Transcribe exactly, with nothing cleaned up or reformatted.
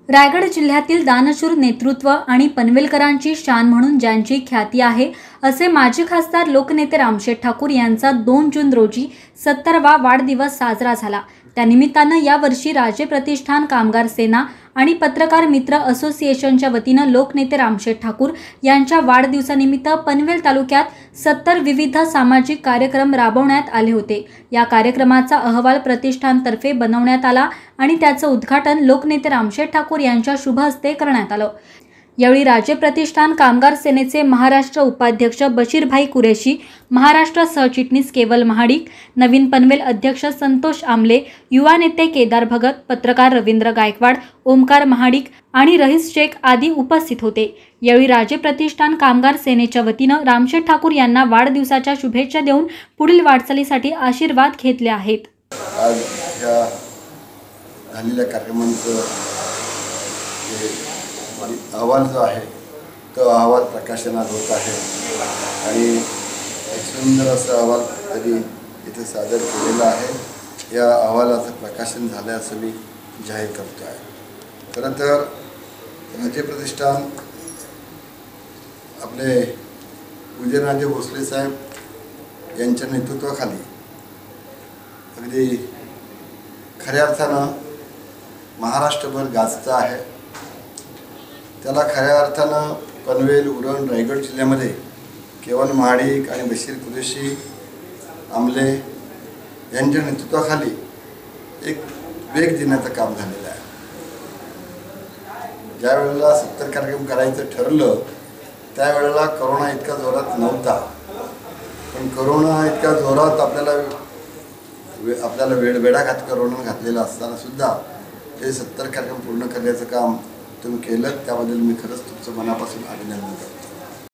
रायगड जिल्ह्यातील दानशूर नेतृत्व आणि पनवेलकरांची शान म्हणून ज्यांची ख्याती आहे असे माजी खासदार लोकनेते रामशेठ ठाकूर यांचा दोन जून रोजी सत्तरावा वाढदिवस साजरा झाला। त्यानिमित्तानं यावर्षी राजे प्रतिष्ठान कामगार सेना आणि पत्रकार मित्र असोसिएशनच्या वतीनं लोकनेते रामशेठ ठाकूर यांच्या वाढदिवसानिमित्त पनवेल तालुक्यात सत्तर विविध सामाजिक कार्यक्रम राबवण्यात आले होते। या कार्यक्रमाचा अहवाल प्रतिष्ठानतर्फे बनवण्यात आला आणि त्याचं उद्घाटन लोकनेते रामशेठ ठाकूर यांच्या शुभ हस्ते करण्यात आलं। यावेळी राजे प्रतिष्ठान कामगार सेनेचे महाराष्ट्र उपाध्यक्ष बशीरभाई कुरेशी, महाराष्ट्र सहचिटणीस केवल महाडिक, नवीन पनवेल अध्यक्ष संतोष आमले, युवा नेते केदार भगत, पत्रकार रवींद्र गायकवाड, ओमकार महाडिक आणि रईस शेख आदी उपस्थित होते। यावेळी राजे प्रतिष्ठान कामगार सेनेच्या वतीनं रामशेठ ठाकूर यांना वाढदिवसाच्या शुभेच्छा देऊन पुढील वाटचालीसाठी आशीर्वाद घेतले आहेत। आज या झालेल्या कार्यक्रमांचं अहवाल जो आहे तो अहवाल प्रकाशनात होत आहे आणि एक सुंदर असा अहवाल तरी इथे सादर केलेला आहे। या अहवालाचं प्रकाशन झालं असं मी जाहीर करतो आहे। खरं तर राजे प्रतिष्ठान आपले उदयनराजे भोसले साहेब यांच्या नेतृत्वाखाली अगदी खऱ्या अर्थानं महाराष्ट्रभर गाजतं आहे। त्याला खऱ्या अर्थानं पनवेल, उरण, रायगड जिल्ह्यामध्ये केवल महाडिक आणि बशीर कुरेशी, आमले यांच्या नेतृत्वाखाली एक वेग देण्याचं काम झालेलं आहे। ज्या वेळेला सत्तर कार्यक्रम करायचं ठरलं त्यावेळेला करोना इतका जोरात नव्हता, पण करोना इतका जोरात आपल्याला आपल्याला वेळ वेढाघात करोना घातलेला असताना सुद्धा हे सत्तर कार्यक्रम पूर्ण करण्याचं काम तुम्ही केलं, त्याबद्दल मी खरंच तुमचं मनापासून अभिनंदन करतो।